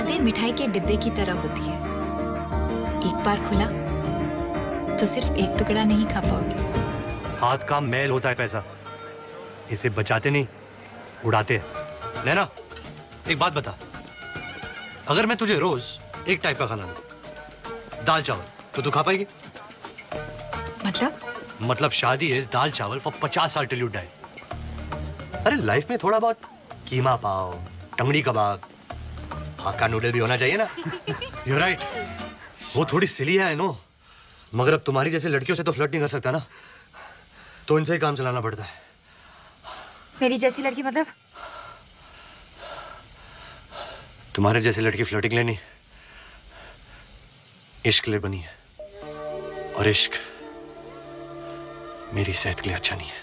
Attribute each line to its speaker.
Speaker 1: यादें मिठाई के डिब्बे की तरह होती है, एक बार खुला तो सिर्फ एक टुकड़ा नहीं खा पाओगे।
Speaker 2: हाथ का मैल होता है पैसा, इसे बचाते नहीं उड़ाते हैं। नैना एक बात बता, अगर मैं तुझे रोज एक टाइप का खाना दूं, दाल चावल, तो तू खा पाएगी?
Speaker 1: मतलब
Speaker 2: शादी इज दाल चावल फॉर 50 साल टिल यू डाई। अरे लाइफ में थोड़ा बहुत कीमा पाव, टंगड़ी कबाब, हाक्का नूडल भी होना चाहिए ना। You're right, वो थोड़ी सिली है, I know, मगर अब तुम्हारी जैसे लड़कियों से तो फ्लर्ट नहीं कर सकता ना, तो इनसे ही काम चलाना पड़ता है।
Speaker 1: मेरी जैसी लड़की मतलब?
Speaker 2: तुम्हारे जैसी लड़की फ्लर्टिंग लेनी इश्क ले बनी है, और इश्क मेरी सेहत के लिए अच्छा नहीं है।